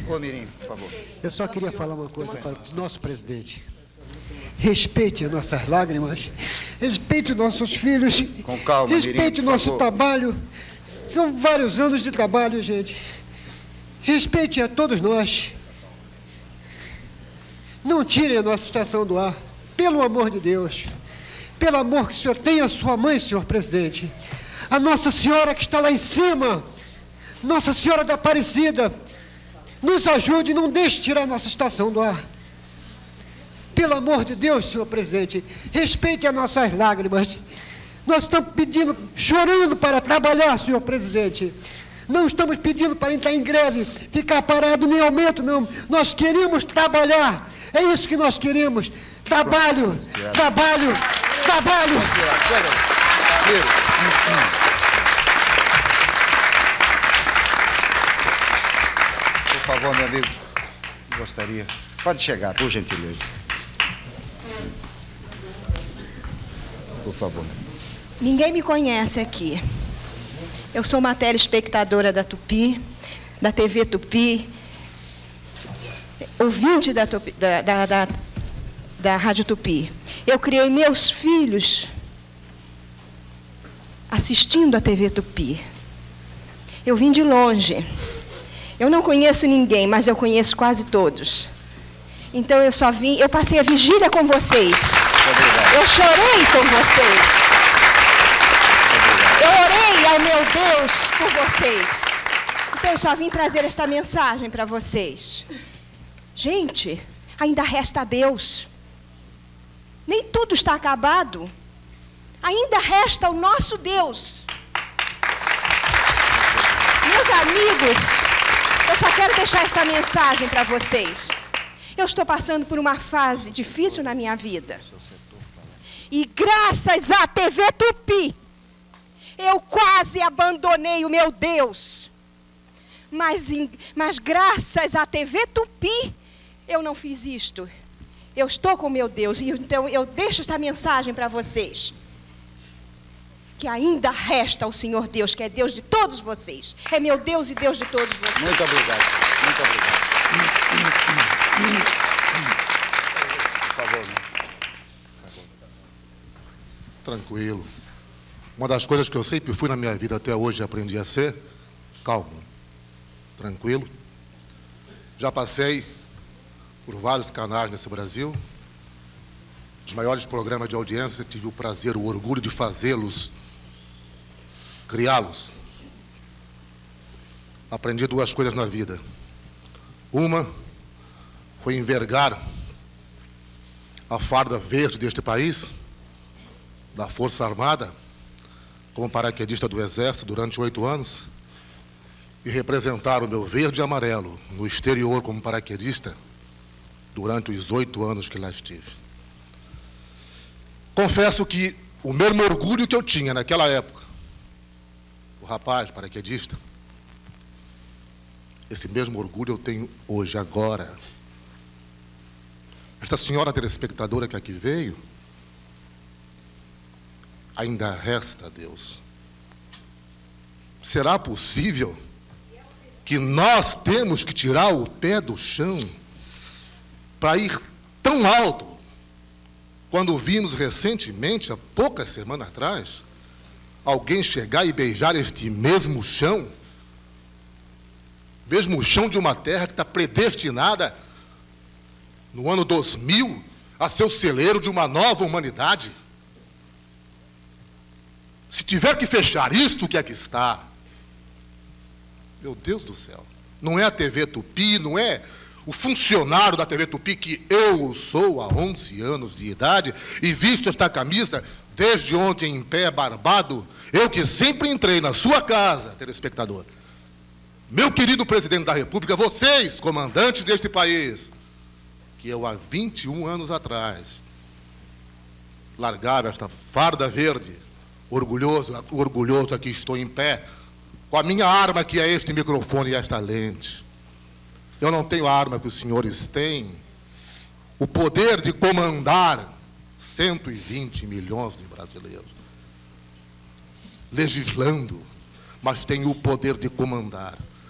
Ô, Mirim, por favor. Eu só queria falar uma coisa para o nosso presidente. Respeite as nossas lágrimas, respeite os nossos filhos, com calma, respeite o nosso trabalho. São vários anos de trabalho, gente. Respeite a todos nós. Não tirem a nossa estação do ar, pelo amor de Deus. Pelo amor que o senhor tem a sua mãe, senhor presidente. A Nossa Senhora que está lá em cima, Nossa Senhora da Aparecida, nos ajude e não deixe tirar a nossa estação do ar. Pelo amor de Deus, senhor presidente, respeite as nossas lágrimas. Nós estamos pedindo, chorando para trabalhar, senhor presidente. Não estamos pedindo para entrar em greve, ficar parado, nem aumento, não. Nós queremos trabalhar. É isso que nós queremos. Trabalho, trabalho, trabalho. Por favor, meu amigo, gostaria. Pode chegar, por gentileza. Por favor. Ninguém me conhece aqui. Eu sou uma telespectadora da Tupi, da TV Tupi, ouvinte da Rádio Tupi. Eu criei meus filhos assistindo a TV Tupi. Eu vim de longe. Eu não conheço ninguém, mas eu conheço quase todos. Então eu passei a vigília com vocês. Eu chorei com vocês. Eu orei ao meu Deus por vocês. Então eu só vim trazer esta mensagem para vocês. Gente, ainda resta Deus. Nem tudo está acabado. Ainda resta o nosso Deus. Meus amigos, eu só quero deixar esta mensagem para vocês. Eu estou passando por uma fase difícil na minha vida. E graças à TV Tupi, eu quase abandonei o meu Deus. Mas graças à TV Tupi, eu não fiz isto. Eu estou com o meu Deus. E então eu deixo esta mensagem para vocês. Que ainda resta o Senhor Deus, que é Deus de todos vocês. É meu Deus e Deus de todos vocês. Muito obrigado. Muito obrigado. Por favor. Tranquilo. Uma das coisas que eu sempre fui na minha vida até hoje e aprendi a ser calmo, tranquilo. Já passei por vários canais nesse Brasil. Os maiores programas de audiência, tive o prazer, o orgulho de fazê-los, criá-los. Aprendi duas coisas na vida. Uma foi envergar a farda verde deste país, da Força Armada, como paraquedista do Exército durante 8 anos, e representar o meu verde e amarelo no exterior como paraquedista durante os 8 anos que lá estive. Confesso que o mesmo orgulho que eu tinha naquela época, o rapaz paraquedista, esse mesmo orgulho eu tenho hoje, agora. Esta senhora telespectadora que aqui veio, ainda resta a Deus. Será possível que nós temos que tirar o pé do chão para ir tão alto, quando vimos recentemente, há poucas semanas atrás, alguém chegar e beijar este mesmo chão de uma terra que está predestinada, no ano 2000, a ser o celeiro de uma nova humanidade? Se tiver que fechar isto que aqui está, meu Deus do céu, não é a TV Tupi, não é o funcionário da TV Tupi, que eu sou há 11 anos de idade e visto esta camisa desde ontem em pé, barbado, eu que sempre entrei na sua casa, telespectador. Meu querido presidente da República, vocês, comandantes deste país, que eu há 21 anos atrás largava esta farda verde, orgulhoso aqui estou em pé, com a minha arma que é este microfone e esta lente. Eu não tenho a arma que os senhores têm, o poder de comandar 120 milhões de brasileiros, legislando, mas tenho o poder de comandar.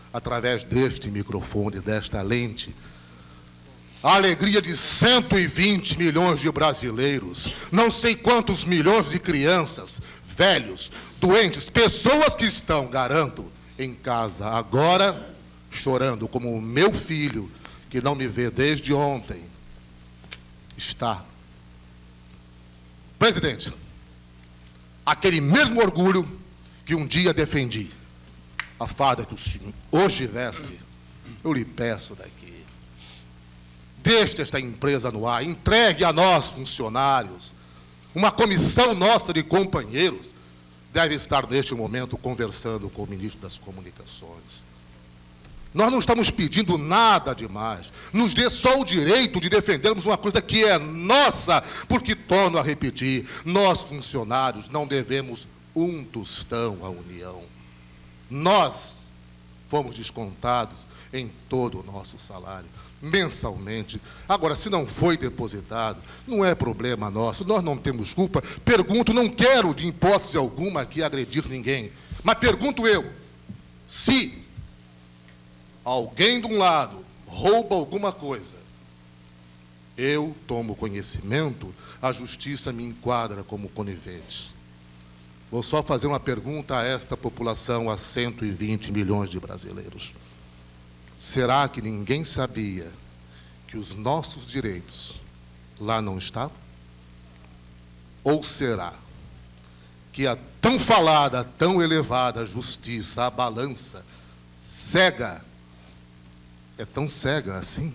através deste microfone, desta lente, a alegria de 120 milhões de brasileiros, não sei quantos milhões de crianças, velhos, doentes, pessoas que estão, garanto, em casa agora, chorando, como o meu filho, que não me vê desde ontem, está. Presidente, aquele mesmo orgulho que um dia defendi, a farda que o senhor hoje veste, eu lhe peço daqui. Deixe esta empresa no ar, entregue a nós, funcionários. Uma comissão nossa de companheiros deve estar, neste momento, conversando com o ministro das Comunicações. Nós não estamos pedindo nada demais. Nos dê só o direito de defendermos uma coisa que é nossa, porque, torno a repetir, nós, funcionários, não devemos um tostão à União. Nós fomos descontados em todo o nosso salário, mensalmente. Agora, se não foi depositado, não é problema nosso, nós não temos culpa. Pergunto, não quero, de hipótese alguma, aqui agredir ninguém, mas pergunto eu, se alguém de um lado rouba alguma coisa, eu tomo conhecimento, a justiça me enquadra como conivente. Vou só fazer uma pergunta a esta população, a 120 milhões de brasileiros. Será que ninguém sabia que os nossos direitos lá não estavam? Ou será que a tão falada, tão elevada justiça, a balança, cega, é tão cega assim?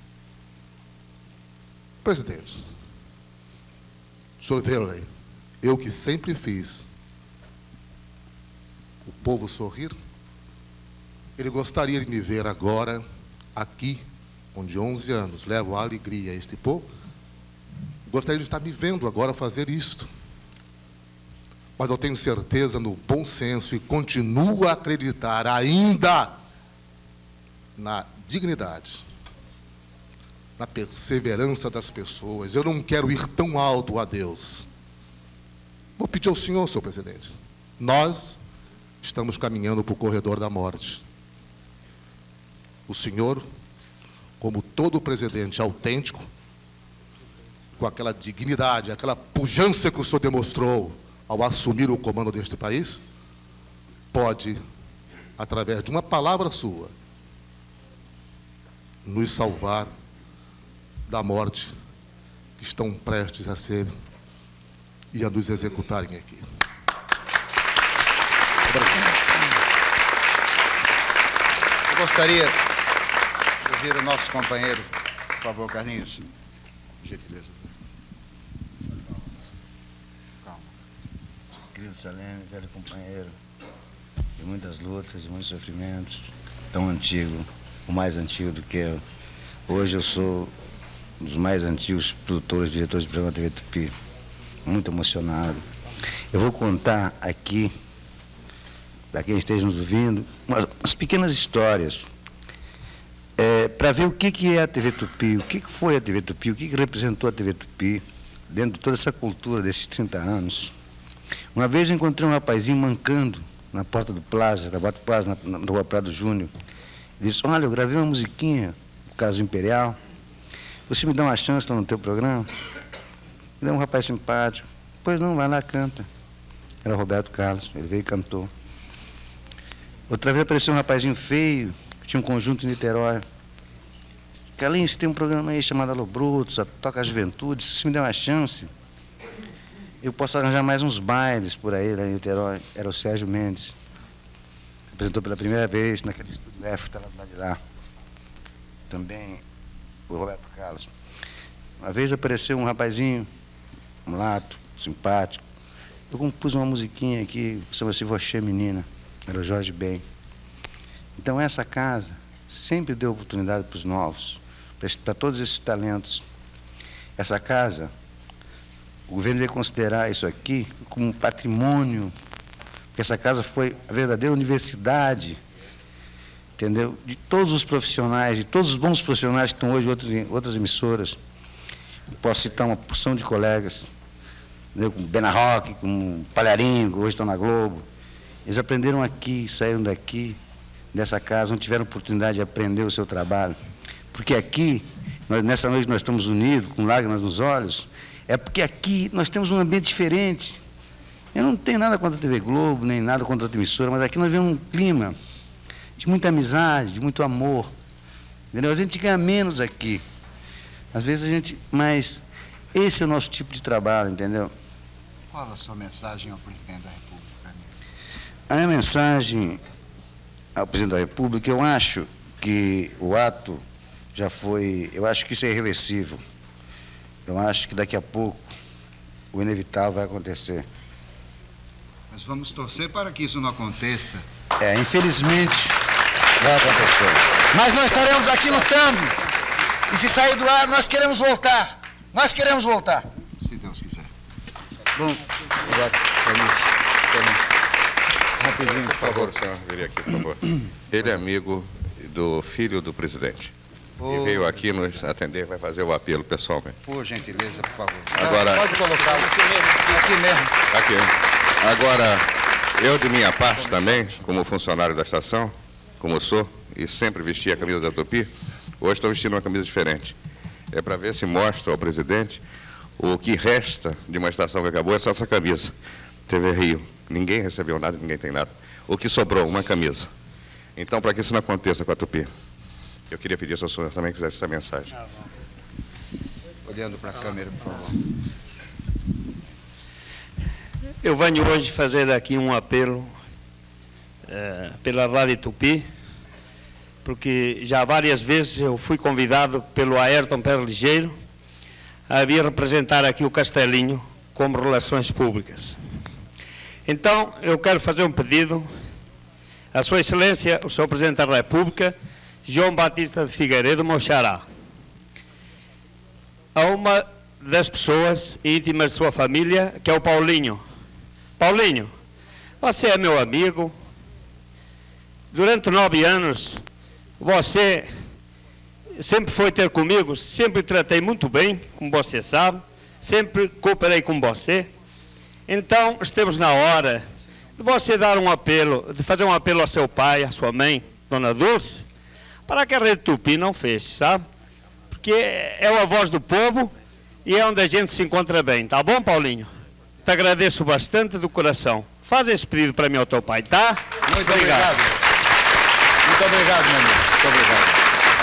Presidente, o senhor viu aí, eu que sempre fiz o povo sorrir, ele gostaria de me ver agora, aqui, onde 11 anos levo a alegria a este povo, gostaria de estar me vendo agora fazer isto. Mas eu tenho certeza no bom senso e continuo a acreditar ainda na dignidade, na perseverança das pessoas. Eu não quero ir tão alto a Deus. Vou pedir ao senhor, senhor presidente, nós estamos caminhando para o corredor da morte. O senhor, como todo presidente autêntico, com aquela dignidade, aquela pujança que o senhor demonstrou ao assumir o comando deste país, pode, através de uma palavra sua, nos salvar da morte que estão prestes a ser e a nos executarem aqui. Eu gostaria de ouvir o nosso companheiro, por favor, Carlinhos. Gentileza. Calma. Querido Saleme, velho companheiro, de muitas lutas, de muitos sofrimentos, tão antigo, o mais antigo do que eu. Hoje eu sou um dos mais antigos produtores, diretores de programa TV Tupi, muito emocionado. Eu vou contar aqui, para quem esteja nos ouvindo, umas pequenas histórias, para ver o que é a TV Tupi, o que foi a TV Tupi, o que representou a TV Tupi, dentro de toda essa cultura desses 30 anos. Uma vez eu encontrei um rapazinho mancando na porta do Plaza, da Boate Plaza, na Rua Prado Júnior. Ele disse: olha, eu gravei uma musiquinha, o Caso Imperial, você me dá uma chance lá no teu programa? Ele é um rapaz simpático. Pois não, vai lá, canta. Era o Roberto Carlos, ele veio e cantou. Outra vez apareceu um rapazinho feio, que tinha um conjunto em Niterói. Carlinhos, tem um programa aí chamado Alô Brutos, Toca a Juventude, se você me der uma chance, eu posso arranjar mais uns bailes por aí, lá em Niterói. Era o Sérgio Mendes. Apresentou pela primeira vez naquele estúdio F, que está lá do lado de lá. Também o Roberto Carlos. Uma vez apareceu um rapazinho, mulato, simpático. Eu compus uma musiquinha aqui, chama-se Voxê Menina, era o Jorge Ben. Então essa casa sempre deu oportunidade para os novos, para todos esses talentos. Essa casa, o governo vai considerar isso aqui como um patrimônio, porque essa casa foi a verdadeira universidade, entendeu? De todos os profissionais, de todos os bons profissionais que estão hoje em outras emissoras. Posso citar uma porção de colegas, entendeu? Como Bena Roque, como Palharinho, que hoje estão na Globo. Eles aprenderam aqui, saíram daqui, dessa casa não tiveram oportunidade de aprender o seu trabalho. Porque aqui, nessa noite nós estamos unidos, com lágrimas nos olhos, é porque aqui nós temos um ambiente diferente. Eu não tenho nada contra a TV Globo, nem nada contra outra emissora, mas aqui nós vemos um clima de muita amizade, de muito amor. Entendeu? A gente ganha menos aqui. Às vezes a gente... Mas esse é o nosso tipo de trabalho, entendeu? Qual a sua mensagem ao presidente da República? A minha mensagem ao presidente da República, eu acho que o ato já foi... Eu acho que isso é irreversível. Eu acho que daqui a pouco o inevitável vai acontecer. Mas vamos torcer para que isso não aconteça. Infelizmente, vai acontecer. Mas nós estaremos aqui lutando. E se sair do ar, nós queremos voltar. Nós queremos voltar. Se Deus quiser. Bom, rapidinho, por favor, senhor, viria aqui, por favor. Ele é amigo do filho do presidente. E veio aqui nos atender, vai fazer o apelo pessoalmente. Por gentileza, por favor. Agora, pode colocá-lo aqui mesmo. Aqui. Agora, eu de minha parte também, como funcionário da estação, como sou, e sempre vesti a camisa da Tupi, hoje estou vestindo uma camisa diferente. É para ver se mostra ao presidente o que resta de uma estação que acabou, é só essa camisa. TV Rio. Ninguém recebeu nada, ninguém tem nada. O que sobrou? Uma camisa. Então, para que isso não aconteça com a Tupi, eu queria pedir se o senhor também quisesse essa mensagem. Olhando para a câmera, por favor. Eu venho hoje fazer aqui um apelo pela Rádio Tupi, porque já várias vezes eu fui convidado pelo Ayrton Pérez Ligeiro a vir representar aqui o Castelinho como Relações Públicas. Então, eu quero fazer um pedido à Sua Excelência, o Sr. Presidente da República, João Batista de Figueiredo, meu xará, a uma das pessoas íntimas de sua família, que é o Paulinho. Paulinho, você é meu amigo. Durante 9 anos, você sempre foi ter comigo, sempre tratei muito bem, como você sabe, sempre cooperei com você. Então, estamos na hora de você dar um apelo, de fazer um apelo ao seu pai, à sua mãe, Dona Dulce, para que a Rede Tupi não feche, sabe? Porque é a voz do povo e é onde a gente se encontra bem, tá bom, Paulinho? Te agradeço bastante do coração. Faz esse pedido para mim ao teu pai, tá? Muito obrigado. Muito obrigado, meu amigo. Muito obrigado.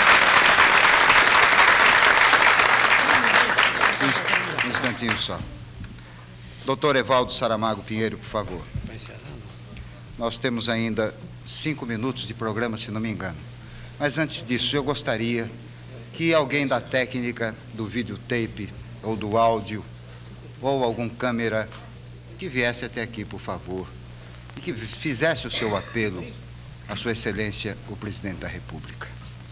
Um instantinho só. Doutor Evaldo Saramago Pinheiro, por favor. Nós temos ainda 5 minutos de programa, se não me engano. Mas antes disso, eu gostaria que alguém da técnica, do videotape, ou do áudio, ou algum câmera, que viesse até aqui, por favor, e que fizesse o seu apelo à Sua Excelência, o Presidente da República.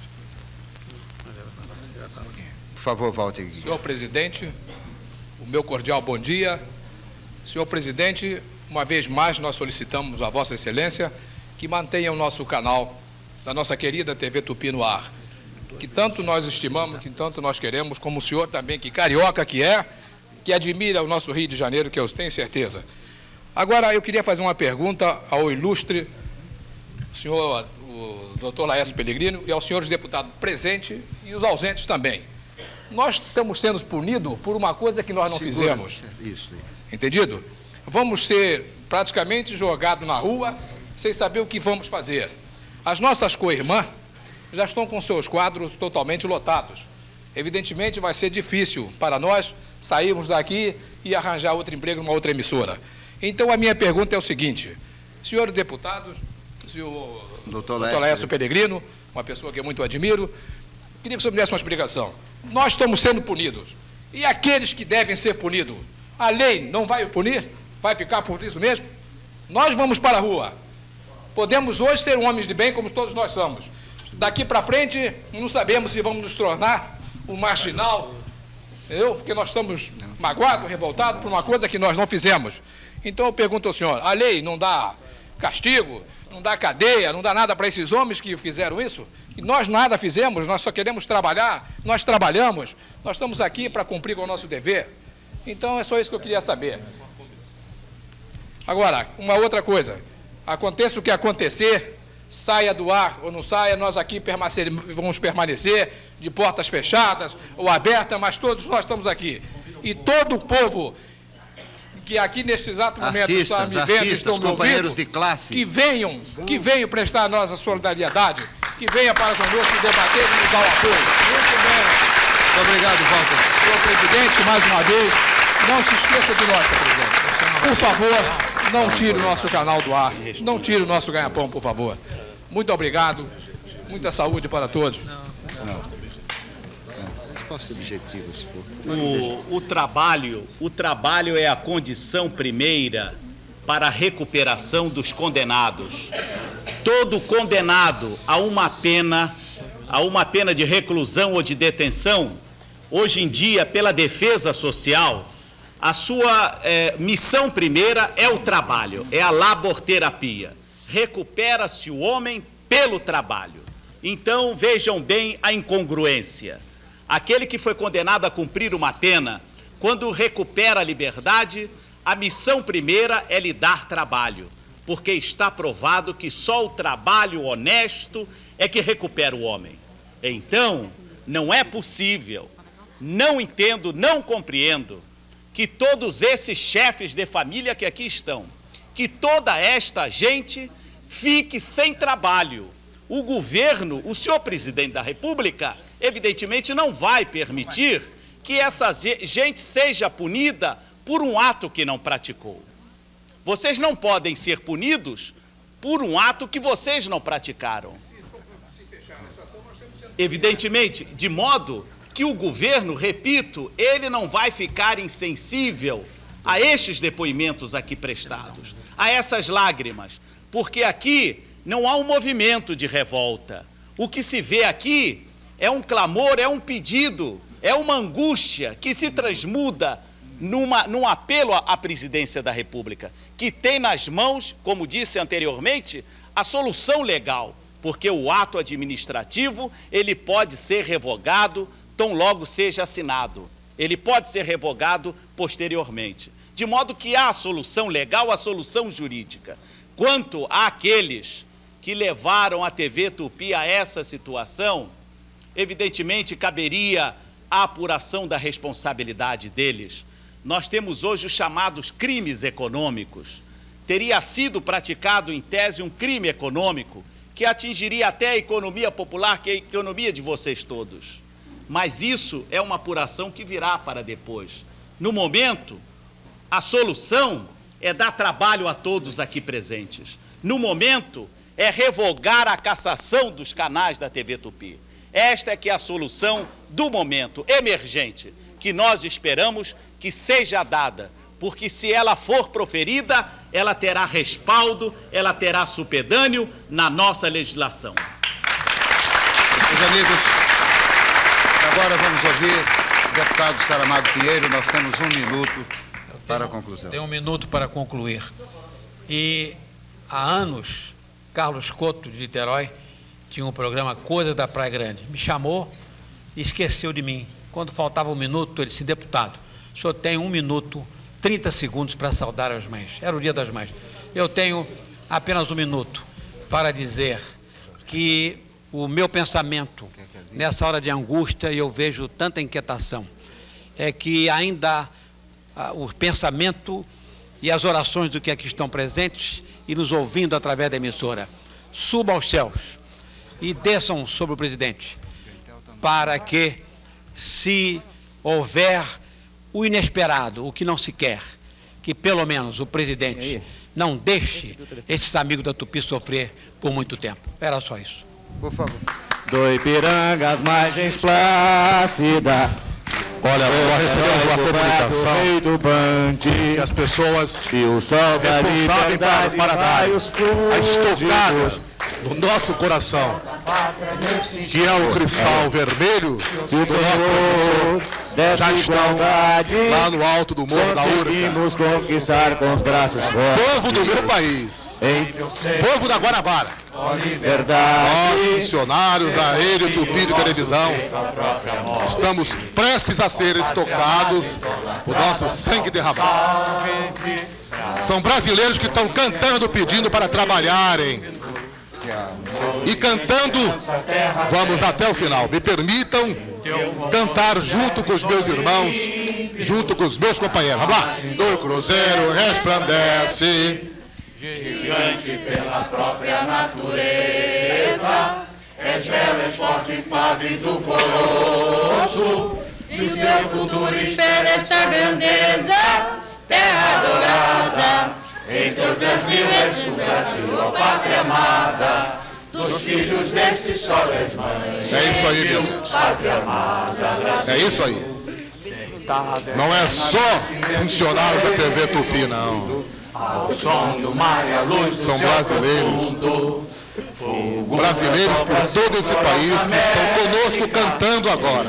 Por favor, volte aqui. Senhor Presidente, o meu cordial bom dia. Senhor Presidente, uma vez mais nós solicitamos a Vossa Excelência que mantenha o nosso canal da nossa querida TV Tupi no ar, que tanto nós estimamos, que tanto nós queremos, como o senhor também, que carioca que admira o nosso Rio de Janeiro, que eu tenho certeza. Agora, eu queria fazer uma pergunta ao ilustre senhor, o doutor Laércio Pellegrino, e aos senhores deputados presentes e os ausentes também. Nós estamos sendo punidos por uma coisa que nós não fizemos. Isso aí. Entendido? Vamos ser praticamente jogados na rua sem saber o que vamos fazer. As nossas co-irmãs já estão com seus quadros totalmente lotados. Evidentemente vai ser difícil para nós sairmos daqui e arranjar outro emprego numa outra emissora. Então a minha pergunta é o seguinte: senhores deputados, senhor doutor Laércio Pellegrino, uma pessoa que eu muito admiro, queria que o senhor me desse uma explicação. Nós estamos sendo punidos. E aqueles que devem ser punidos? A lei não vai punir? Vai ficar por isso mesmo? Nós vamos para a rua. Podemos hoje ser homens de bem, como todos nós somos. Daqui para frente, não sabemos se vamos nos tornar um marginal, entendeu? Porque nós estamos magoados, revoltados por uma coisa que nós não fizemos. Então eu pergunto ao senhor, a lei não dá castigo, não dá cadeia, não dá nada para esses homens que fizeram isso? E nós nada fizemos, nós só queremos trabalhar, nós trabalhamos, nós estamos aqui para cumprir com o nosso dever. Então é só isso que eu queria saber. Agora, uma outra coisa, aconteça o que acontecer, saia do ar ou não saia, nós aqui vamos permanecer de portas fechadas ou abertas, mas todos nós estamos aqui. E todo o povo que aqui neste exato momento está me vendo, estão me companheiros ouvindo, de classe, que venham prestar a nossa solidariedade, que venha para conosco debater e nos dar o apoio. Muito bem. Muito obrigado, Walter. Senhor presidente, mais uma vez, não se esqueça de nós, senhor presidente. Por favor, não tire o nosso canal do ar, não tire o nosso ganha-pão, por favor. Muito obrigado, muita saúde para todos. O trabalho é a condição primeira para a recuperação dos condenados. Todo condenado a uma pena de reclusão ou de detenção, hoje em dia, pela defesa social, a sua missão primeira é o trabalho, é a laborterapia. Recupera-se o homem pelo trabalho. Então, vejam bem a incongruência. Aquele que foi condenado a cumprir uma pena, quando recupera a liberdade, a missão primeira é lhe dar trabalho, porque está provado que só o trabalho honesto é que recupera o homem. Então, não é possível, não entendo, não compreendo, que todos esses chefes de família que aqui estão, que toda esta gente fique sem trabalho. O governo, o senhor presidente da República, evidentemente não vai permitir que essa gente seja punida por um ato que não praticou. Vocês não podem ser punidos por um ato que vocês não praticaram. Evidentemente, de modo que o governo, repito, ele não vai ficar insensível a estes depoimentos aqui prestados, a essas lágrimas, porque aqui não há um movimento de revolta. O que se vê aqui é um clamor, é um pedido, é uma angústia que se transmuda num apelo à presidência da República, que tem nas mãos, como disse anteriormente, a solução legal, porque o ato administrativo, ele pode ser revogado tão logo seja assinado. Ele pode ser revogado posteriormente. De modo que há a solução legal, a solução jurídica. Quanto àqueles que levaram a TV Tupi a essa situação, evidentemente caberia a apuração da responsabilidade deles. Nós temos hoje os chamados crimes econômicos. Teria sido praticado, em tese, um crime econômico que atingiria até a economia popular, que é a economia de vocês todos. Mas isso é uma apuração que virá para depois. No momento, a solução é dar trabalho a todos aqui presentes. No momento, é revogar a cassação dos canais da TV Tupi. Esta é que é a solução do momento emergente, que nós esperamos que seja dada, porque se ela for proferida, ela terá respaldo, ela terá supedâneo na nossa legislação. Meus amigos, agora vamos ouvir o deputado Saramago Pinheiro. Nós temos 1 minuto para a conclusão. Tem 1 minuto para concluir. E há anos, Carlos Couto, de Niterói, tinha um programa Coisas da Praia Grande. Me chamou e esqueceu de mim. Quando faltava 1 minuto, ele disse: deputado, o senhor tem 1 minuto, 30 segundos para saudar as mães. Era o Dia das Mães. Eu tenho apenas 1 minuto para dizer que o meu pensamento, nessa hora de angústia, e eu vejo tanta inquietação, é que ainda o pensamento e as orações do que aqui estão presentes e nos ouvindo através da emissora, subam aos céus e desçam sobre o presidente, para que, se houver o inesperado, o que não se quer, que pelo menos o presidente não deixe esses amigos da Tupi sofrer por muito tempo. Era só isso. Por favor. Do Ipiranga, as margens plácidas. Olha, nós recebemos uma comunicação que as pessoas responsáveis para dar a estocada no nosso coração, que é o cristal vermelho do nosso professor, já estão lá no alto do Morro da Urca. Conquistar com os braços fortes. Povo do meu país, povo da Guanabara, nós, funcionários da Rede Tupi de televisão, estamos prestes a ser estocados, o nosso sangue derramado. São brasileiros que estão cantando, pedindo para trabalharem. E cantando, vamos até o final. Me permitam cantar junto com os meus irmãos, junto com os meus companheiros. Vamos lá. Do cruzeiro resplandece, gigante pela própria natureza, és belo, és forte, pávido, colosso, e o teu futuro espera essa grandeza, terra adorada, entre outras mil és tu, Brasil, ó pátria amada, dos filhos desse sol és mãe. É isso aí, Deus. Pátria amada, Brasil. É isso aí. Não é só funcionário da TV Tupi, não. Ao som do mar e a luz do são brasileiros. Brasileiros por todo esse país que estão conosco cantando agora.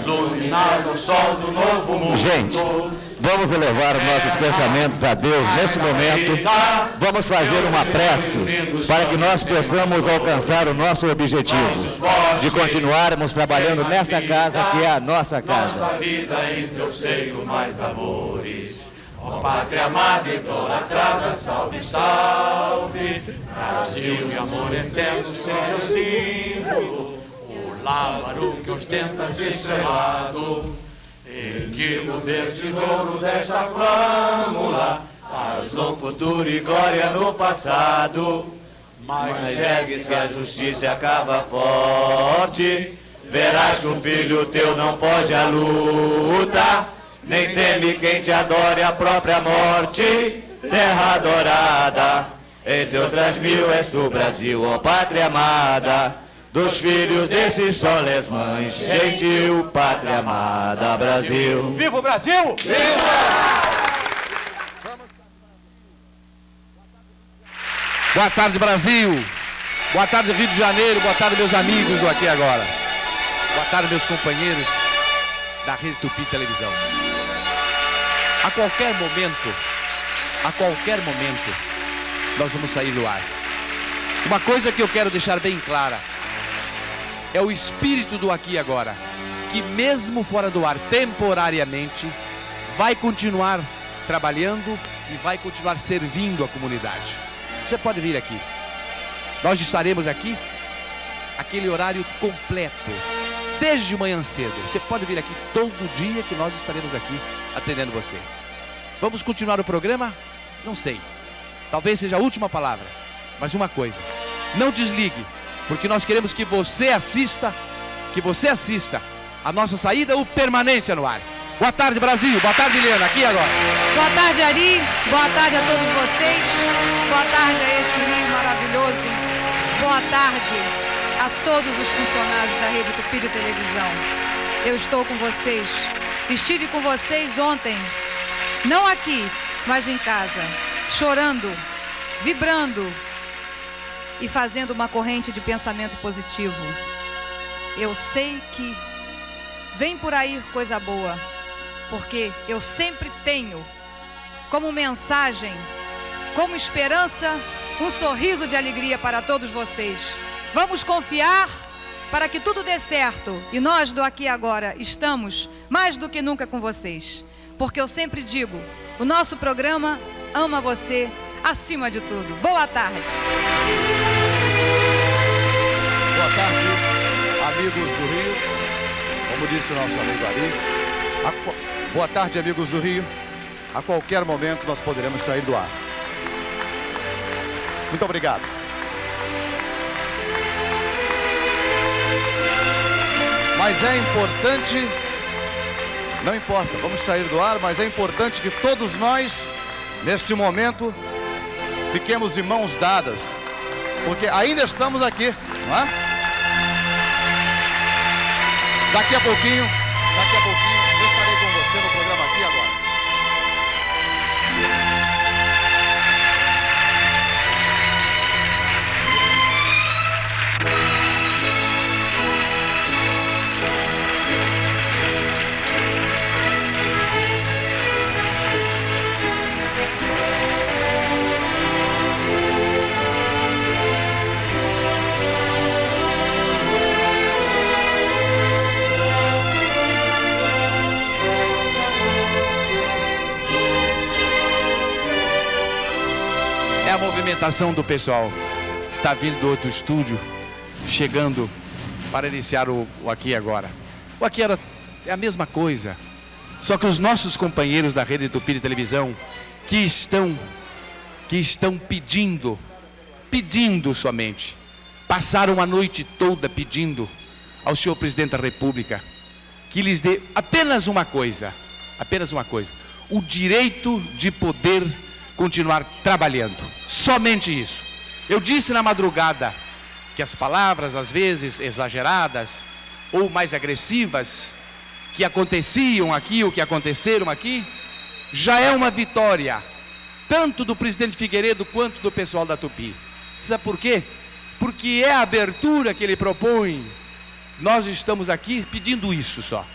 Gente, vamos elevar nossos pensamentos a Deus neste momento. Vamos fazer uma prece para que nós possamos alcançar o nosso objetivo de continuarmos trabalhando nesta casa que é a nossa casa. Nossa vida entre o seio mais amores. Ó pátria amada, idolatrada, salve, salve. Brasil de amor eterno seja o símbolo. O lábaro que ostentas estrelado. Erguido desse ouro desta flâmula, paz no futuro e glória no passado. Mas ergues que a justiça acaba forte, verás que o filho teu não foge à luta, nem teme quem te adore a própria morte. Terra adorada, entre outras mil és tu, Brasil, ó pátria amada, dos filhos desse sol és mãe, gentil, pátria amada, Brasil. Viva o Brasil! Viva! Boa tarde, Brasil. Boa tarde, Rio de Janeiro. Boa tarde, meus amigos do Aqui Agora. Boa tarde, meus companheiros da Rede Tupi Televisão. A qualquer momento, nós vamos sair do ar. Uma coisa que eu quero deixar bem clara é o espírito do Aqui Agora, que mesmo fora do ar, temporariamente, vai continuar trabalhando e vai continuar servindo a comunidade. Você pode vir aqui. Nós estaremos aqui, aquele horário completo, desde manhã cedo. Você pode vir aqui todo dia que nós estaremos aqui atendendo você. Vamos continuar o programa? Não sei. Talvez seja a última palavra. Mas uma coisa, não desligue, porque nós queremos que você assista a nossa saída ou permanência no ar. Boa tarde, Brasil. Boa tarde, Helena. Aqui agora. Boa tarde, Ari. Boa tarde a todos vocês. Boa tarde a esse Rio maravilhoso. Boa tarde a todos os funcionários da Rede Tupi de Televisão. Eu estou com vocês. Estive com vocês ontem, não aqui, mas em casa, chorando, vibrando e fazendo uma corrente de pensamento positivo. Eu sei que vem por aí coisa boa, porque eu sempre tenho como mensagem, como esperança, um sorriso de alegria para todos vocês. Vamos confiar para que tudo dê certo. E nós do Aqui Agora estamos mais do que nunca com vocês. Porque eu sempre digo, o nosso programa ama você acima de tudo. Boa tarde. Boa tarde, amigos do Rio. Como disse o nosso amigo Ari. Boa tarde, amigos do Rio. A qualquer momento nós poderemos sair do ar. Muito obrigado. Mas é importante, não importa, vamos sair do ar, mas é importante que todos nós, neste momento, fiquemos de mãos dadas, porque ainda estamos aqui, não é? Daqui a pouquinho, eu estarei com você no programa Aqui Agora. A movimentação do pessoal. está vindo do outro estúdio, chegando para iniciar o Aqui e Agora. O Aqui é a mesma coisa, só que os nossos companheiros da Rede Tupi de Televisão, que estão pedindo somente, passaram a noite toda pedindo ao senhor presidente da República que lhes dê apenas uma coisa, o direito de poder continuar trabalhando, somente isso. Eu disse na madrugada que as palavras, às vezes exageradas ou mais agressivas, que aconteciam aqui, ou que aconteceram aqui, já é uma vitória, tanto do presidente Figueiredo quanto do pessoal da Tupi. Sabe por quê? Porque é a abertura que ele propõe. Nós estamos aqui pedindo isso só.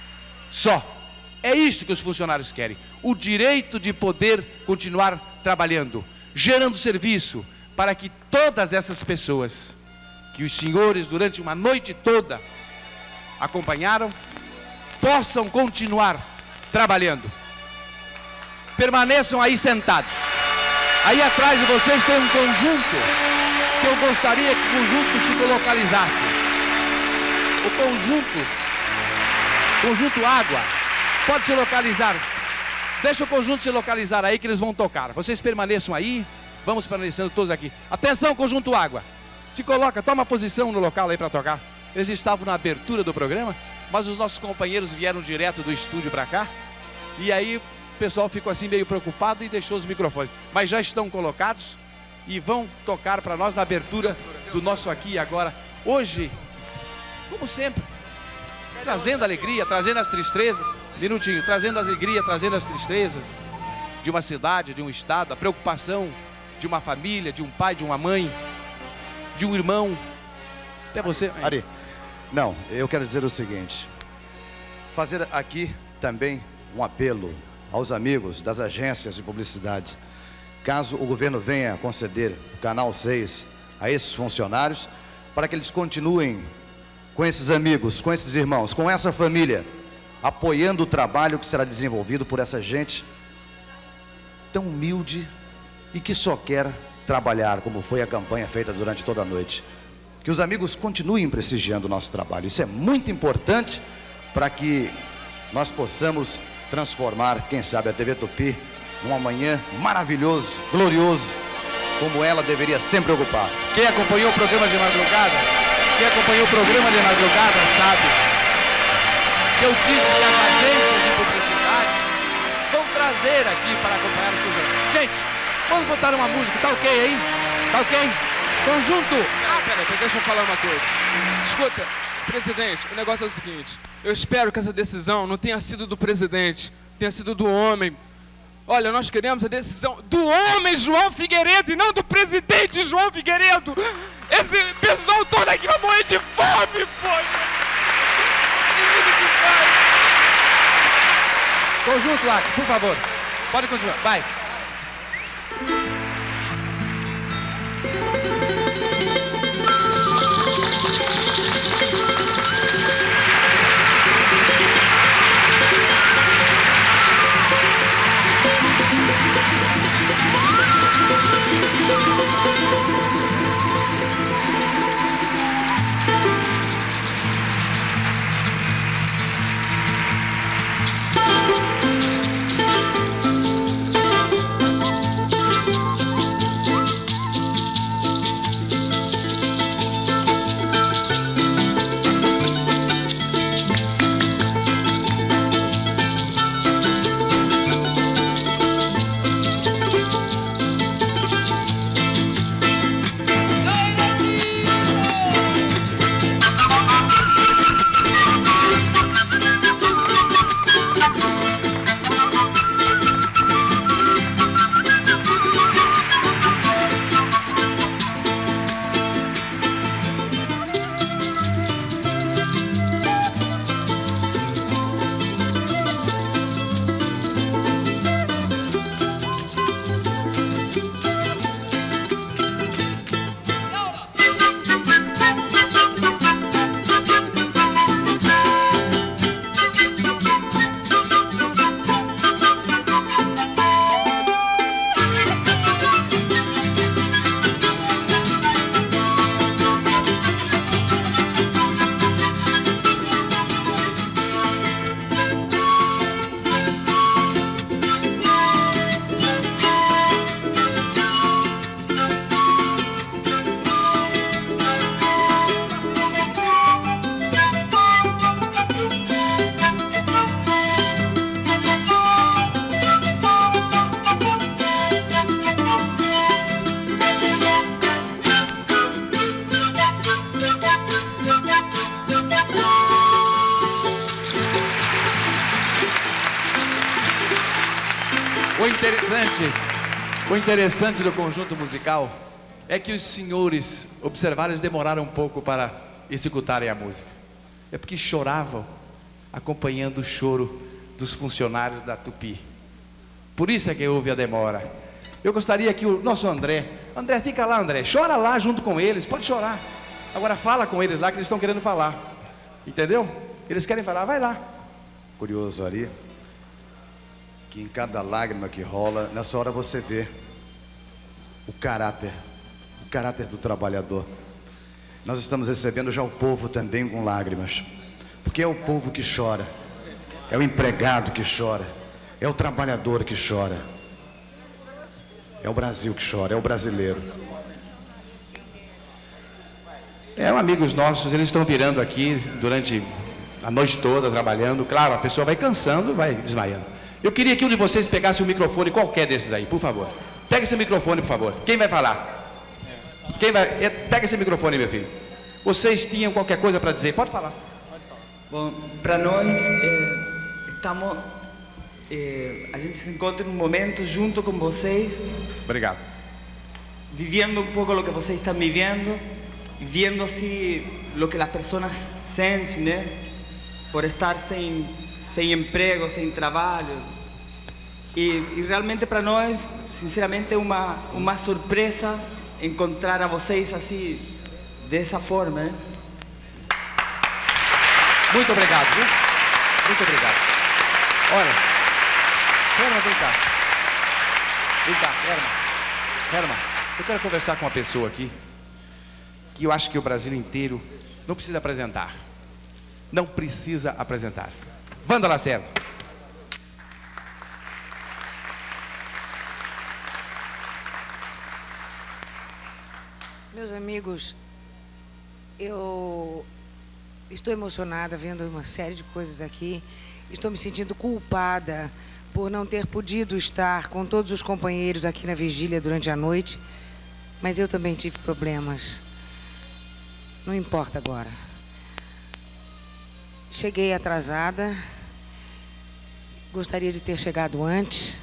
É isso que os funcionários querem. O direito de poder continuar trabalhando, gerando serviço, para que todas essas pessoas, que os senhores durante uma noite toda acompanharam, possam continuar trabalhando. Permaneçam aí sentados. Aí atrás de vocês tem um conjunto, que eu gostaria que o conjunto se localizasse. O conjunto água, pode se localizar. Deixa o conjunto se localizar aí que eles vão tocar. Vocês permaneçam aí, vamos permanecendo todos aqui. Atenção, conjunto água. Se coloca, toma posição no local aí para tocar. Eles estavam na abertura do programa, mas os nossos companheiros vieram direto do estúdio para cá. E aí o pessoal ficou assim meio preocupado e deixou os microfones. Mas já estão colocados e vão tocar para nós na abertura do nosso Aqui e Agora. Hoje, como sempre, trazendo alegria, trazendo as tristezas, trazendo a alegria, trazendo as tristezas de uma cidade, de um estado, a preocupação de uma família, de um pai, de uma mãe, de um irmão. Até você. Ari, não, eu quero dizer o seguinte, fazer aqui também um apelo aos amigos das agências de publicidade. Caso o governo venha conceder o Canal 6 a esses funcionários, para que eles continuem com esses amigos, com esses irmãos, com essa família, apoiando o trabalho que será desenvolvido por essa gente tão humilde e que só quer trabalhar, como foi a campanha feita durante toda a noite. Que os amigos continuem prestigiando o nosso trabalho. Isso é muito importante para que nós possamos transformar, quem sabe, a TV Tupi num amanhã maravilhoso, glorioso, como ela deveria sempre ocupar. Quem acompanhou o programa de madrugada, sabe que eu disse que as agências de publicidade vão trazer aqui para acompanhar os funcionários. Gente, vamos botar uma música, tá ok aí? Tá ok? Conjunto! Peraí, deixa eu falar uma coisa. Escuta, presidente, o negócio é o seguinte, eu espero que essa decisão não tenha sido do presidente, tenha sido do homem. Olha, nós queremos a decisão do homem João Figueiredo e não do presidente João Figueiredo. Esse pessoal todo aqui vai morrer de fome, poxa. Conjunto lá, por favor. Pode continuar, vai. interessante do conjunto musical é que os senhores observaram, eles demoraram um pouco para executarem a música. É porque choravam acompanhando o choro dos funcionários da Tupi. Por isso é que houve a demora. Eu gostaria que o nosso André, fica lá, André, chora lá junto com eles, pode chorar. Agora fala com eles lá que eles estão querendo falar. Entendeu? Eles querem falar, vai lá. Curioso ali, que em cada lágrima que rola, nessa hora você vê o caráter do trabalhador. Nós estamos recebendo já o povo também com lágrimas, porque é o povo que chora, é o empregado que chora, é o trabalhador que chora, é o Brasil que chora, é o brasileiro. Amigos nossos, eles estão virando aqui durante a noite toda trabalhando. Claro, a pessoa vai cansando, vai desmaiando. Eu queria que um de vocês pegasse um microfone, qualquer desses aí, por favor. Pega esse microfone, por favor. Quem vai falar? Pega esse microfone, meu filho. Vocês tinham qualquer coisa para dizer? Pode falar. Bom, para nós, a gente se encontra em um momento junto com vocês. Obrigado. Vivendo um pouco o que vocês estão vivendo, vendo assim o que as pessoas sentem, né? Por estar sem emprego, sem trabalho. E realmente para nós, sinceramente, é uma surpresa encontrar a vocês assim, dessa forma, né? Muito obrigado, viu? Muito obrigado. Olha, Herman, vem cá. Vem cá, Herman, eu quero conversar com uma pessoa aqui que eu acho que o Brasil inteiro não precisa apresentar. Não precisa apresentar. Wanda Lacerda. Meus amigos, eu estou emocionada vendo uma série de coisas aqui. Estou me sentindo culpada por não ter podido estar com todos os companheiros aqui na vigília durante a noite, mas eu também tive problemas. Não importa agora. Cheguei atrasada, gostaria de ter chegado antes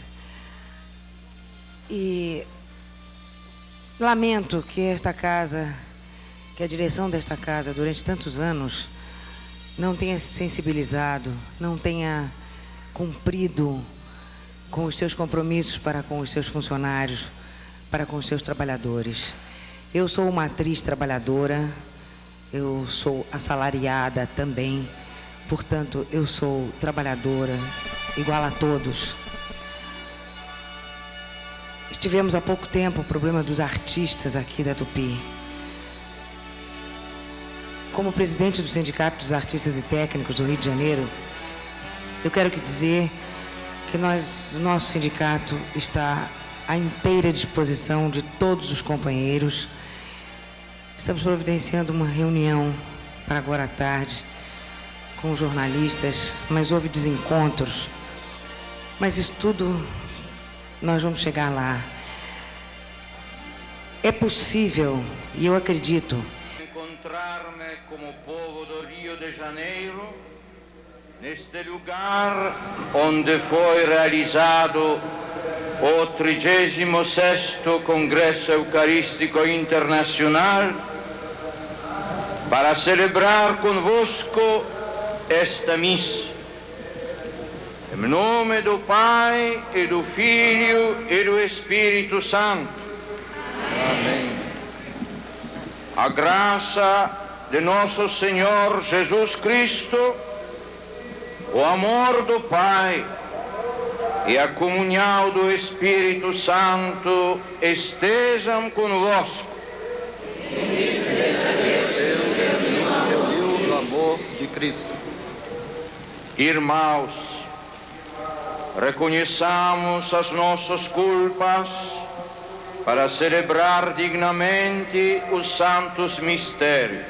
e lamento que esta casa, que a direção desta casa durante tantos anos não tenha se sensibilizado, não tenha cumprido com os seus compromissos para com os seus funcionários, para com os seus trabalhadores. Eu sou uma atriz trabalhadora, eu sou assalariada também, portanto, eu sou trabalhadora, igual a todos. Tivemos há pouco tempo o problema dos artistas aqui da Tupi. Como presidente do Sindicato dos Artistas e Técnicos do Rio de Janeiro, eu quero dizer que o nosso sindicato está à inteira disposição de todos os companheiros. Estamos providenciando uma reunião para agora à tarde com os jornalistas, mas houve desencontros. Mas isso tudo, nós vamos chegar lá. É possível, e eu acredito, encontrar-me como povo do Rio de Janeiro, neste lugar onde foi realizado o 36º Congresso Eucarístico Internacional, para celebrar convosco esta missa. Em nome do Pai, e do Filho, e do Espírito Santo. Amém. A graça de nosso Senhor Jesus Cristo, o amor do Pai e a comunhão do Espírito Santo estejam convosco. Do amor de Cristo. Irmãos, reconheçamos as nossas culpas para celebrar dignamente os santos mistérios.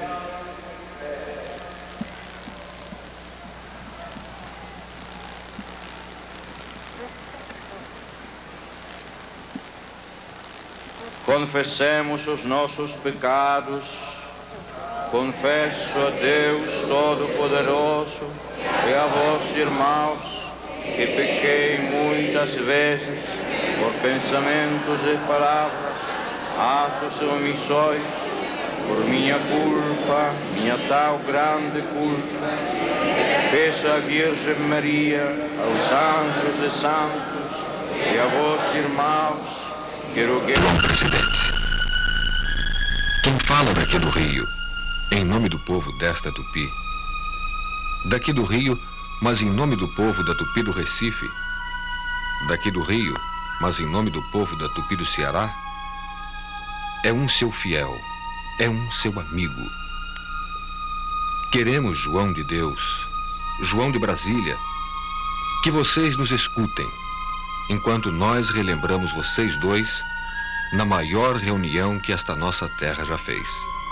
Confessemos os nossos pecados. Confesso a Deus Todo-Poderoso e a vós, irmãos, que pequei muitas vezes, por pensamentos e palavras, atos e omissões, por minha culpa, minha tal grande culpa. Peço à Virgem Maria, aos anjos e santos e a vós, irmãos, que roguemos. Presidente, quem fala daqui do Rio, em nome do povo desta Tupi, daqui do Rio, mas em nome do povo da Tupi do Recife, daqui do Rio, mas em nome do povo da Tupi do Ceará, é um seu fiel, é um seu amigo. Queremos, João de Deus, João de Brasília, que vocês nos escutem, enquanto nós relembramos vocês dois na maior reunião que esta nossa terra já fez.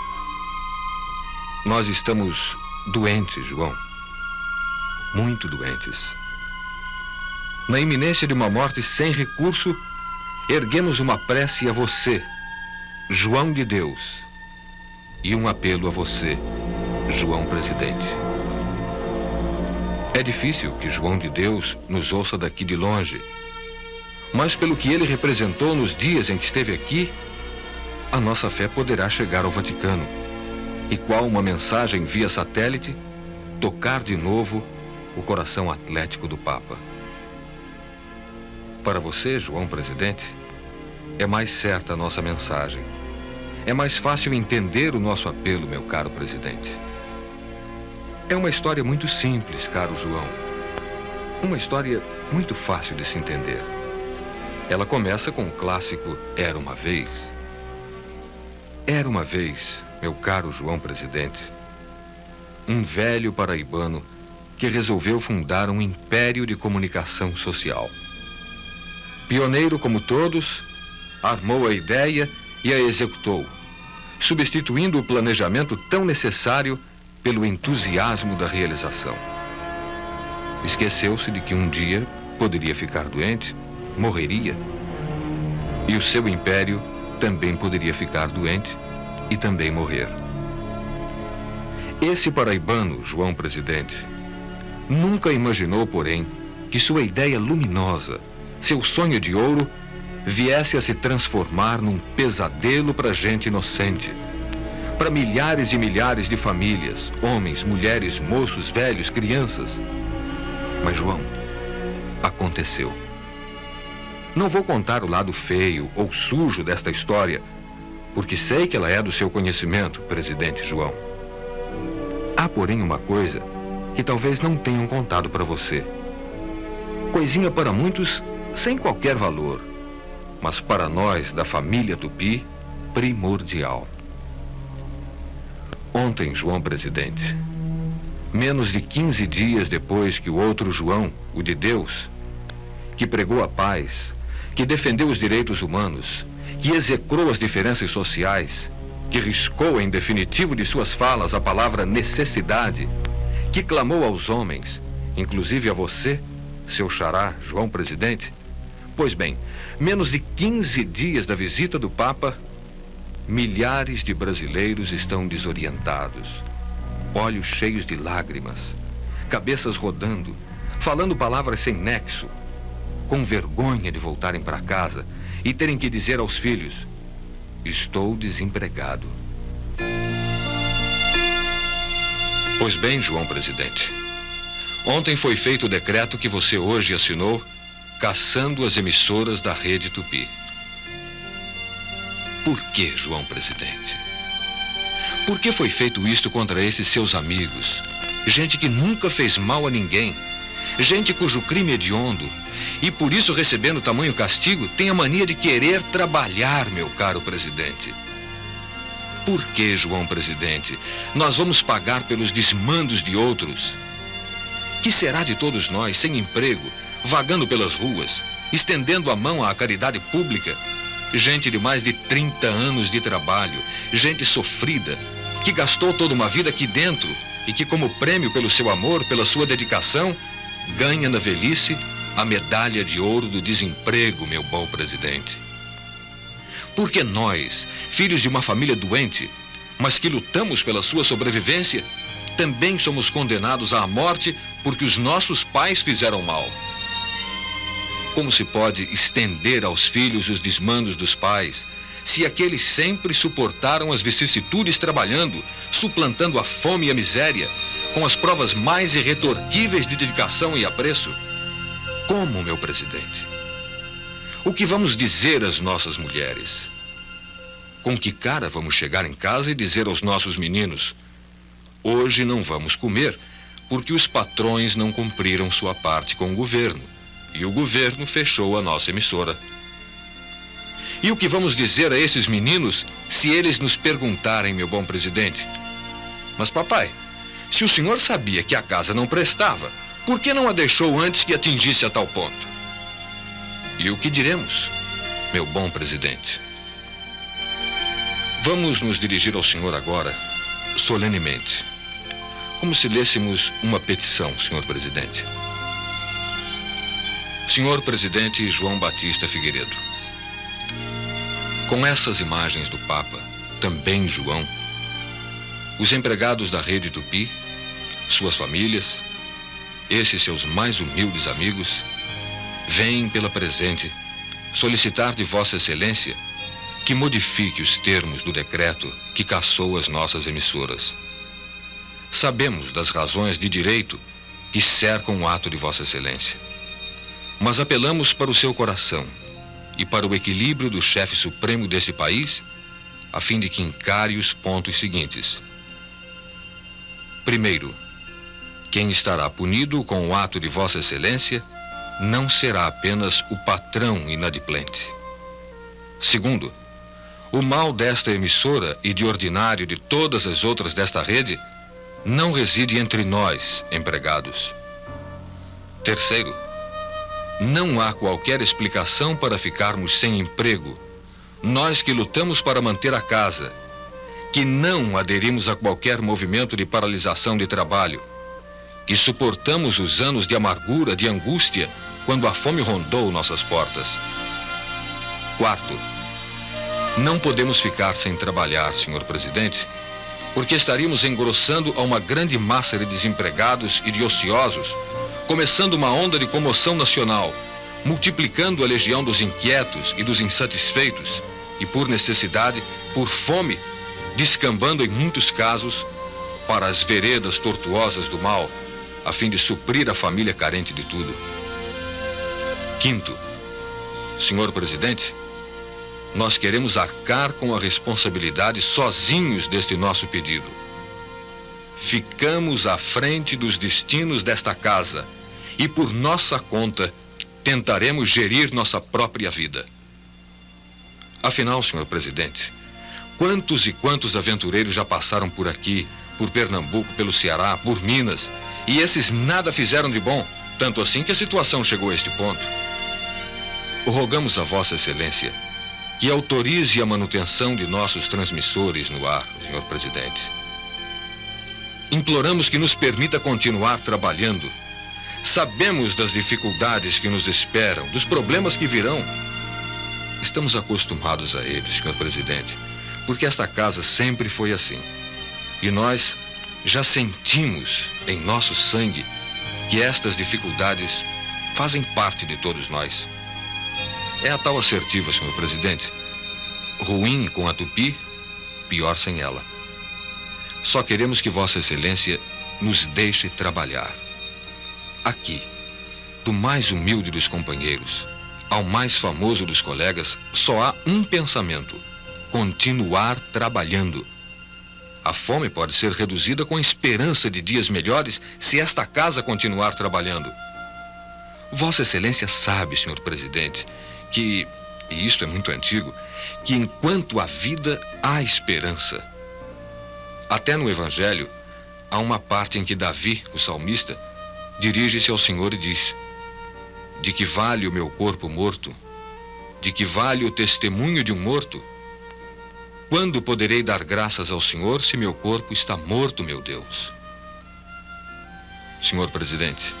Nós estamos doentes, João, muito doentes. Na iminência de uma morte sem recurso, erguemos uma prece a você, João de Deus, e um apelo a você, João Presidente. É difícil que João de Deus nos ouça daqui de longe, mas pelo que ele representou nos dias em que esteve aqui, a nossa fé poderá chegar ao Vaticano e, qual uma mensagem via satélite, tocar de novo o coração atlético do Papa. Para você, João Presidente, é mais certa a nossa mensagem. É mais fácil entender o nosso apelo, meu caro presidente. É uma história muito simples, caro João. Uma história muito fácil de se entender. Ela começa com o clássico Era uma Vez. Era uma vez, meu caro João Presidente, um velho paraibano que resolveu fundar um império de comunicação social. Pioneiro como todos, armou a ideia e a executou, substituindo o planejamento tão necessário pelo entusiasmo da realização. Esqueceu-se de que um dia poderia ficar doente, morreria, e o seu império também poderia ficar doente e também morrer. Esse paraibano, João Presidente, nunca imaginou, porém, que sua ideia luminosa, seu sonho de ouro, viesse a se transformar num pesadelo para gente inocente, para milhares e milhares de famílias, homens, mulheres, moços, velhos, crianças. Mas, João, aconteceu. Não vou contar o lado feio ou sujo desta história, porque sei que ela é do seu conhecimento, presidente João. Há, porém, uma coisa que talvez não tenham contado para você. Coisinha para muitos sem qualquer valor, mas para nós da família Tupi, primordial. Ontem, João Presidente, menos de 15 dias depois que o outro João, o de Deus, que pregou a paz, que defendeu os direitos humanos, que execrou as diferenças sociais, que riscou em definitivo de suas falas a palavra necessidade, que clamou aos homens, inclusive a você, seu xará, João Presidente. Pois bem, menos de 15 dias da visita do Papa, milhares de brasileiros estão desorientados, olhos cheios de lágrimas, cabeças rodando, falando palavras sem nexo, com vergonha de voltarem para casa e terem que dizer aos filhos: estou desempregado. Pois bem, João Presidente, ontem foi feito o decreto que você hoje assinou, caçando as emissoras da Rede Tupi. Por que, João Presidente? Por que foi feito isto contra esses seus amigos? Gente que nunca fez mal a ninguém. Gente cujo crime é hediondo e por isso, recebendo tamanho castigo, tem a mania de querer trabalhar, meu caro presidente. Por que, João Presidente, nós vamos pagar pelos desmandos de outros? Que será de todos nós, sem emprego, vagando pelas ruas, estendendo a mão à caridade pública? Gente de mais de 30 anos de trabalho, gente sofrida, que gastou toda uma vida aqui dentro e que, como prêmio pelo seu amor, pela sua dedicação, ganha na velhice a medalha de ouro do desemprego, meu bom presidente. Porque nós, filhos de uma família doente, mas que lutamos pela sua sobrevivência, também somos condenados à morte porque os nossos pais fizeram mal. Como se pode estender aos filhos os desmandos dos pais, se aqueles sempre suportaram as vicissitudes trabalhando, suplantando a fome e a miséria, com as provas mais irretorquíveis de dedicação e apreço? Como, meu presidente? O que vamos dizer às nossas mulheres? Com que cara vamos chegar em casa e dizer aos nossos meninos: hoje não vamos comer, porque os patrões não cumpriram sua parte com o governo, e o governo fechou a nossa emissora? E o que vamos dizer a esses meninos se eles nos perguntarem, meu bom presidente: mas papai, se o senhor sabia que a casa não prestava, por que não a deixou antes que atingisse a tal ponto? E o que diremos, meu bom presidente? Vamos nos dirigir ao senhor agora, solenemente, como se lêssemos uma petição, senhor presidente. Senhor presidente João Batista Figueiredo, com essas imagens do Papa, também João, os empregados da Rede Tupi, suas famílias, esses seus mais humildes amigos, vêm pela presente solicitar de Vossa Excelência que modifique os termos do decreto que cassou as nossas emissoras. Sabemos das razões de direito que cercam o ato de Vossa Excelência, mas apelamos para o seu coração e para o equilíbrio do chefe supremo desse país, a fim de que encare os pontos seguintes. Primeiro, quem estará punido com o ato de Vossa Excelência não será apenas o patrão inadimplente. Segundo, o mal desta emissora e de ordinário de todas as outras desta rede não reside entre nós, empregados. Terceiro, não há qualquer explicação para ficarmos sem emprego, nós que lutamos para manter a casa, que não aderimos a qualquer movimento de paralisação de trabalho, que suportamos os anos de amargura, de angústia, quando a fome rondou nossas portas. Quarto, não podemos ficar sem trabalhar, senhor presidente, porque estaríamos engrossando a uma grande massa de desempregados e de ociosos, começando uma onda de comoção nacional, multiplicando a legião dos inquietos e dos insatisfeitos, e por necessidade, por fome, descambando em muitos casos para as veredas tortuosas do mal, a fim de suprir a família carente de tudo. Quinto, senhor presidente, nós queremos arcar com a responsabilidade sozinhos deste nosso pedido. Ficamos à frente dos destinos desta casa e, por nossa conta, tentaremos gerir nossa própria vida. Afinal, senhor presidente, quantos e quantos aventureiros já passaram por aqui, por Pernambuco, pelo Ceará, por Minas, e esses nada fizeram de bom, tanto assim que a situação chegou a este ponto. Rogamos a Vossa Excelência que autorize a manutenção de nossos transmissores no ar, senhor presidente. Imploramos que nos permita continuar trabalhando. Sabemos das dificuldades que nos esperam, dos problemas que virão. Estamos acostumados a eles, senhor presidente, porque esta casa sempre foi assim. E nós já sentimos em nosso sangue que estas dificuldades fazem parte de todos nós. É a tal assertiva, senhor presidente: ruim com a Tupi, pior sem ela. Só queremos que Vossa Excelência nos deixe trabalhar. Aqui, do mais humilde dos companheiros ao mais famoso dos colegas, só há um pensamento: continuar trabalhando. A fome pode ser reduzida com a esperança de dias melhores se esta casa continuar trabalhando. Vossa Excelência sabe, senhor presidente, que, e isto é muito antigo, que enquanto há vida, há esperança. Até no Evangelho, há uma parte em que Davi, o salmista, dirige-se ao Senhor e diz: de que vale o meu corpo morto? De que vale o testemunho de um morto? Quando poderei dar graças ao Senhor se meu corpo está morto, meu Deus? Senhor presidente,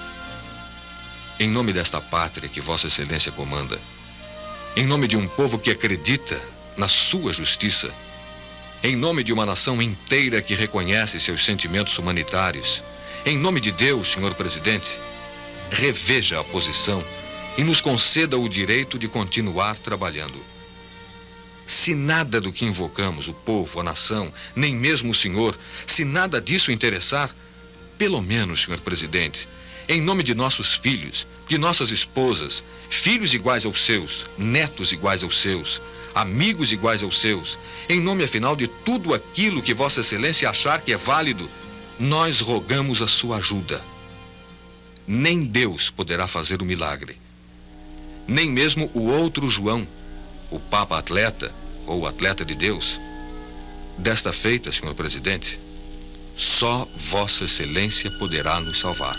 em nome desta pátria que Vossa Excelência comanda, em nome de um povo que acredita na sua justiça, em nome de uma nação inteira que reconhece seus sentimentos humanitários, em nome de Deus, senhor presidente, reveja a posição e nos conceda o direito de continuar trabalhando. Se nada do que invocamos, o povo, a nação, nem mesmo o senhor, se nada disso interessar, pelo menos, senhor presidente, em nome de nossos filhos, de nossas esposas, filhos iguais aos seus, netos iguais aos seus, amigos iguais aos seus, em nome, afinal, de tudo aquilo que Vossa Excelência achar que é válido, nós rogamos a sua ajuda. Nem Deus poderá fazer o milagre. Nem mesmo o outro João, o Papa Atleta, ou Atleta de Deus. Desta feita, senhor presidente, só Vossa Excelência poderá nos salvar.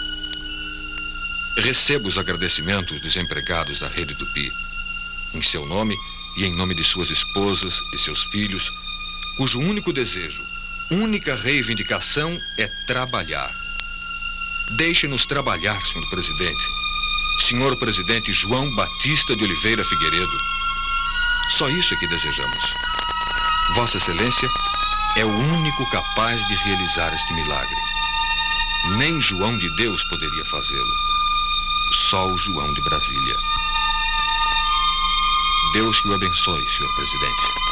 Recebo os agradecimentos dos empregados da Rede Tupi, em seu nome e em nome de suas esposas e seus filhos, cujo único desejo, única reivindicação é trabalhar. Deixe-nos trabalhar, senhor presidente. Senhor presidente João Batista de Oliveira Figueiredo. Só isso é que desejamos. Vossa Excelência é o único capaz de realizar este milagre. Nem João de Deus poderia fazê-lo. Só o João de Brasília. Deus que o abençoe, senhor presidente.